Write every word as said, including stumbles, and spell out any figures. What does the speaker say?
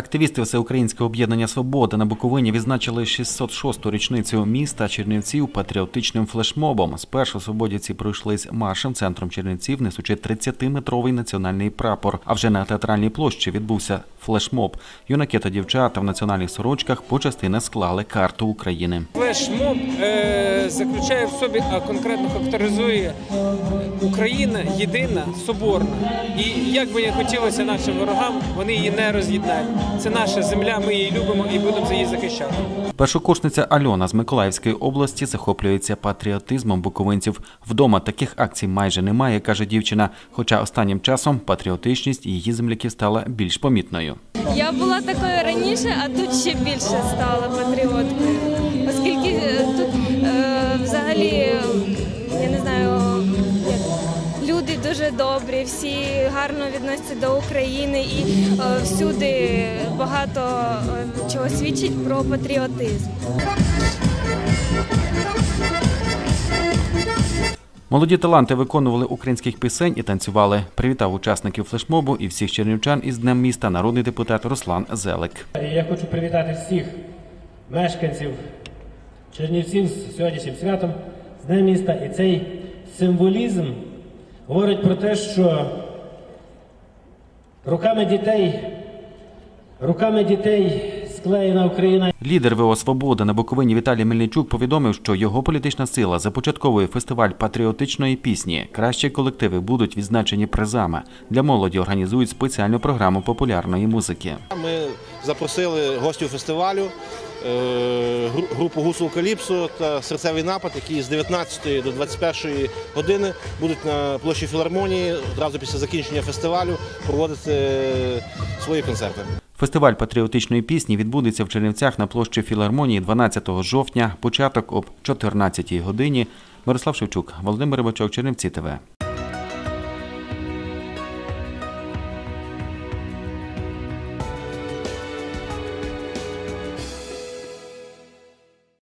Активісти Всеукраїнського об'єднання «Свобода» на Буковині відзначили шістсот шосту річницю міста Чернівців патріотичним флешмобом. Спершу свободівці пройшлись маршем центром Чернівців, несучи тридцятиметровий національний прапор. А вже на Театральній площі відбувся флешмоб. Юнаки та дівчата в національних сорочках по частинах склали карту України. Флешмоб е, заключає в собі, а конкретно характеризує Україна єдина, соборна. І як би не хотілося нашим ворогам, вони її не роз'єднають. Це наша земля, ми її любимо і будемо за її захищати. Першокурсниця Альона з Миколаївської області захоплюється патріотизмом буковинців. Вдома таких акцій майже немає, каже дівчина, хоча останнім часом патріотичність її земляків стала більш помітною. Я була такою раніше, а тут ще більше стала патріоткою, оскільки тут е, взагалі, я не знаю, люди дуже добрі, всі гарно відносяться до України і е, всюди багато е, чого свідчить про патріотизм. Молоді таланти виконували українських пісень і танцювали. Привітав учасників флешмобу і всіх чернівчан із Днем міста народний депутат Руслан Зелик. Я хочу привітати всіх мешканців Чернівців з сьогоднішнім святом, з Днем міста. І цей символізм говорить про те, що руками дітей, руками дітей склеєна Україна. Лідер ВО «Свобода» на Буковині Віталій Мельничук повідомив, що його політична сила започатковує фестиваль патріотичної пісні. Кращі колективи будуть відзначені призами. Для молоді організують спеціальну програму популярної музики. Ми запросили гостів фестивалю, групу «Гусул Каліпсо» та «Серцевий напад», які з дев'ятнадцятої до двадцять першої години будуть на площі Філармонії одразу після закінчення фестивалю проводити свої концерти. Фестиваль патріотичної пісні відбудеться в Чернівцях на площі Філармонії дванадцятого жовтня, початок об чотирнадцятій годині. Мирослав Шевчук, Володимир Рибачок, Чернівці ТВ.